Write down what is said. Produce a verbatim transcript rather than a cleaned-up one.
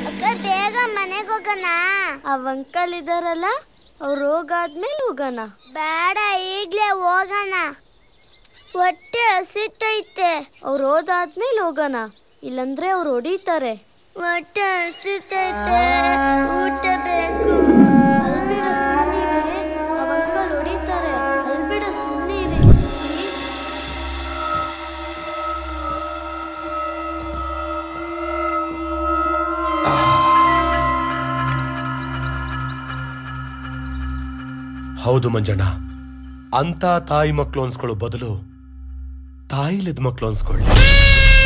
ಅಕ್ಕ ಬೇಗ ಮನೆಗೆ ಹೋಗೋಣ. ಅವ್ ಅಂಕಲ್ ಇದಾರಲ್ಲ, ಅವ್ರು ಹೋಗಾದ್ಮೇಲೆ ಹೋಗೋಣ. ಬೇಡ, ಈಗ್ಲೇ ಹೋಗೋಣ. ಹೊಟ್ಟೆ ಹಸಿತೈತೆ. ಅವ್ರು ಹೋದಾದ್ಮೇಲೆ ಹೋಗೋಣ, ಇಲ್ಲಂದ್ರೆ ಅವ್ರು ಹೊಡಿತಾರೆ. ಹೊಟ್ಟೆ ಹಸಿತೈತೆ, ಊಟ ಬೇಕು. ಅಲ್ಬಿಡ ಸುಮ್ಮನಿರಿ, ಅವ್ ಅಂಕಲ್ ಹೊಡಿತಾರೆ. ಅಲ್ಬಿಡ ಸುಮ್ಮನಿರಿ. ಹೌದು ಮಂಜಣ್ಣ, ಅಂತ ತಾಯಿ ಮಕ್ಕಳು ಅನ್ಸ್ಕೊಳ್ಳೋ ಬದಲು ತಾಯಿಲಿದ್ ಮಕ್ಕಳು ಅನ್ಸ್ಕೊಳ್ಳಿ.